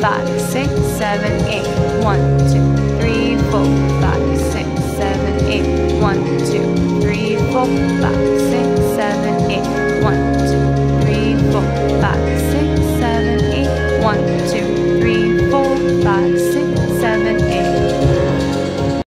5, 6, 7, 8. 1, 2, 3, 4, 5, 6, 7, 8. 1, 2, 3, 4, 5, 6.